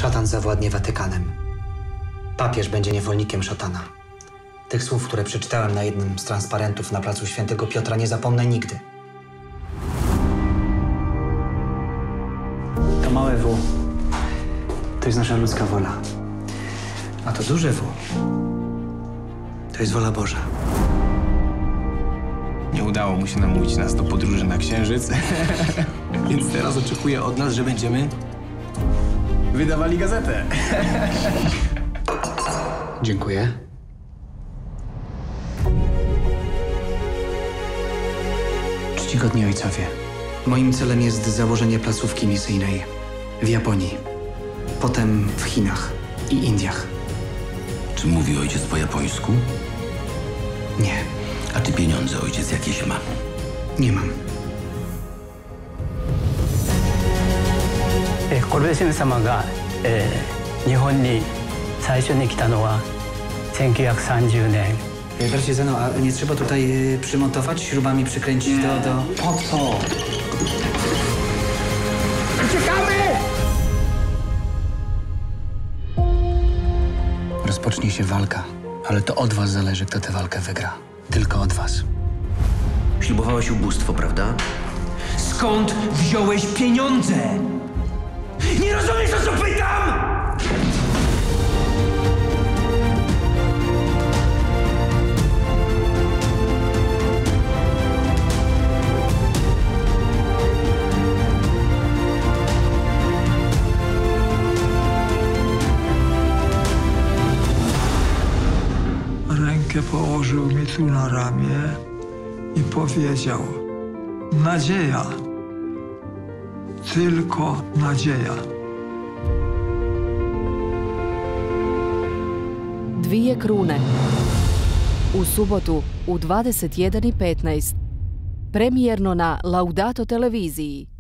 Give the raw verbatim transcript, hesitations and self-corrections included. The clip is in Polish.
Szatan zawładnie Watykanem. Papież będzie niewolnikiem szatana. Tych słów, które przeczytałem na jednym z transparentów na placu Świętego Piotra, nie zapomnę nigdy. To małe W. To jest nasza ludzka wola. A to duże W. To jest wola Boża. Nie udało mu się namówić nas do podróży na Księżyc, więc teraz oczekuje od nas, że będziemy wydawali gazetę. Dziękuję. Czcigodni ojcowie, moim celem jest założenie placówki misyjnej w Japonii, potem w Chinach i Indiach. Czy mówi ojciec po japońsku? Nie, A czy pieniądze ojciec jakieś ma? nie mam. えーコルベシム様が、えー日本に最初に来たのはせんきゅうひゃくさんじゅうねん。 Bracie Zeno, a nie trzeba tutaj y, przymontować, śrubami przykręcić do, do... Po co? Uciekamy! Rozpocznie się walka, ale to od was zależy, kto tę walkę wygra. Tylko od was. Ślubowałeś ubóstwo, prawda? Skąd wziąłeś pieniądze? Nie rozumiesz, o co pytam?! Rękę położył mi tu na ramię i powiedział: nadzieja, tylko nadzieja. Dvije krune. U subotu u dvadeset jedan i petnaest. Premijerno na Laudato televiziji.